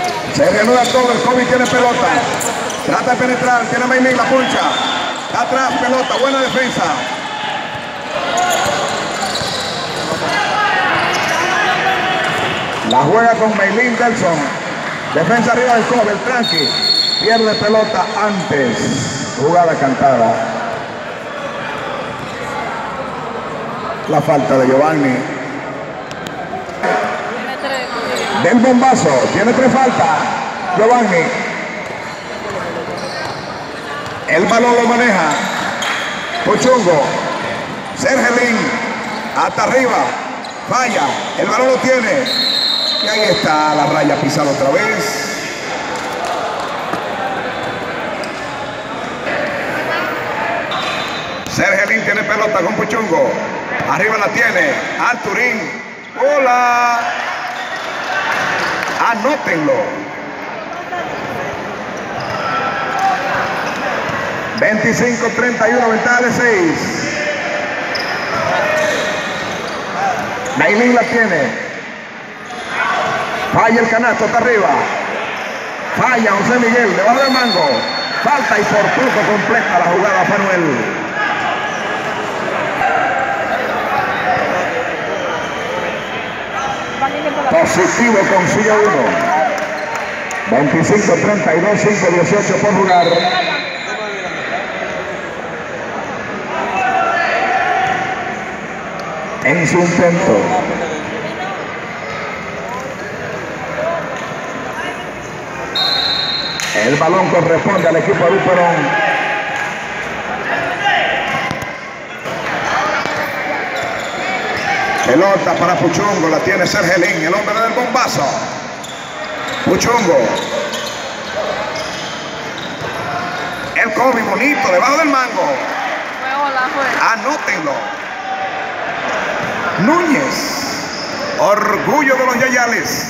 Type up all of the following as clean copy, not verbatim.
Se reanuda todo, el Kobe tiene pelota. Trata de penetrar, tiene Meilín, la puncha. Atrás, pelota, buena defensa. La juega con Meilín Delson. Defensa arriba del Kobe, el tranqui. Pierde pelota antes. Jugada cantada. La falta de Giovanni. Del bombazo, tiene 3 faltas. Giovanni. El balón lo maneja Puchungo. Sergelín. Hasta arriba. Falla. El balón lo tiene. Y ahí está la raya pisada otra vez. Sergelín tiene pelota con Puchungo. Arriba la tiene. Alturín. ¡Hola! Anótenlo. 25-31, ventaja de 6. Meilín la tiene. Falla el canasto, está arriba. Falla José Miguel, debajo del mango. Falta y por poco completa la jugada Manuel. Positivo con silla 1. 25-32, 5-18 por jugar. En su intento. El balón corresponde al equipo de Luperón. Pelota para Puchungo, la tiene Sergelín, el hombre del bombazo. Puchungo. El Kobe bonito, debajo del mango. Anótenlo. Núñez. Orgullo de los Yayales.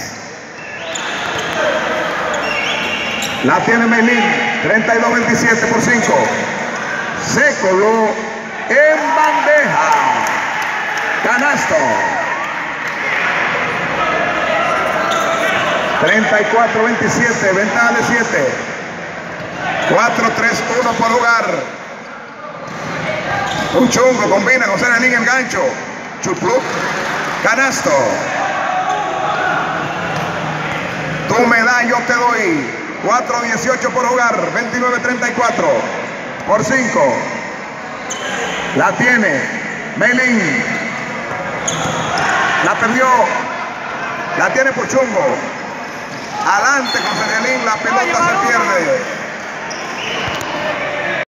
La tiene Meilín, 32-27 por 5. Se coló en bandeja. Canasto. 34-27, ventaja de 7. 4-3-1 por jugar. Puchungo combina con Sergelín el gancho. Chuplup. Canasto. Tú me das, yo te doy. 4-18 por jugar. 29-34 por 5. La tiene Meilín. La perdió. La tiene Puchungo. Adelante con Sergelín. La